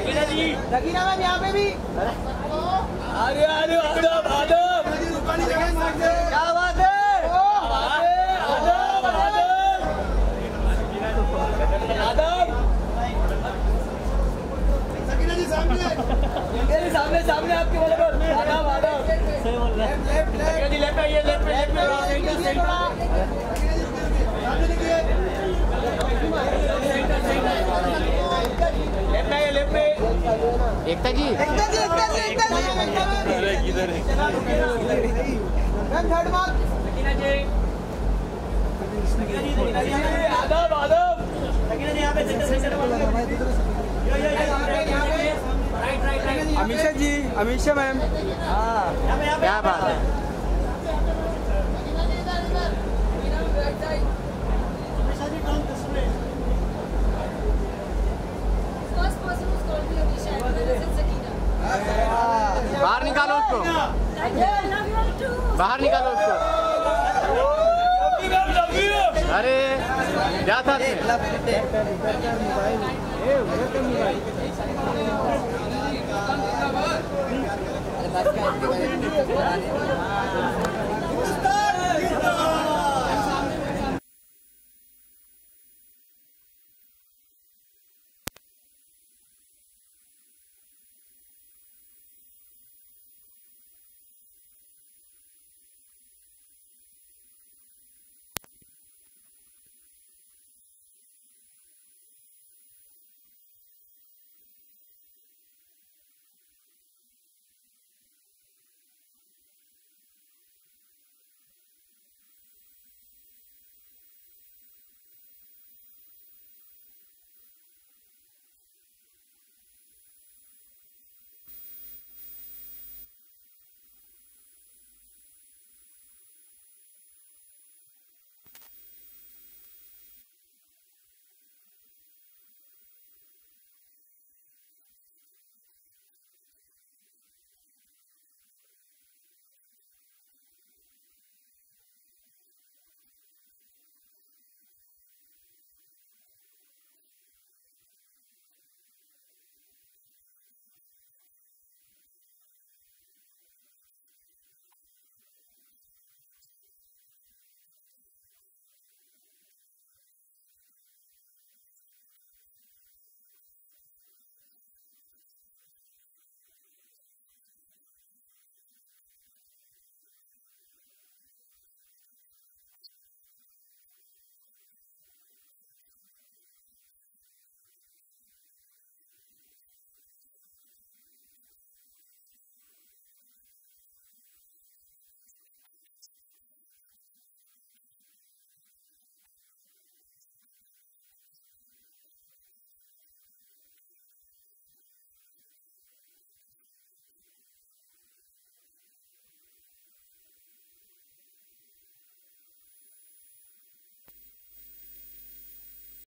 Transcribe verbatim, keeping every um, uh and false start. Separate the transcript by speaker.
Speaker 1: Sakina ji,
Speaker 2: Sakina ma'am यहाँ पे भी।
Speaker 1: अरे अरे आदम आदम
Speaker 2: क्या बात है?
Speaker 1: आदम आदम आदम
Speaker 2: सकीना जी सामने
Speaker 1: मेरे सामने सामने आपके वाले पर आदम आदम सही बोल रहा है। सकीना जी लेफ्ट आइए, लेफ्ट लेफ्ट में सेंटर सेंटर लेफ्ट आइए, लेफ्ट में
Speaker 3: एकता जी
Speaker 2: एकता जी एकता जी एकता जी
Speaker 1: अरे किधर है
Speaker 2: ma'am third mark.
Speaker 1: Sakina ji, Sakina ji, Sakina ji आदम आदम सकीना जी यहाँ पे centre centre yo yo yo यहाँ पे right right right
Speaker 4: Amisha ji, Amisha ma'am.
Speaker 1: हाँ यहाँ पे यहाँ पे
Speaker 3: क्या बात है। बाहर निकालो उसको, बाहर निकालो उसको। अरे क्या था
Speaker 2: मोबाइल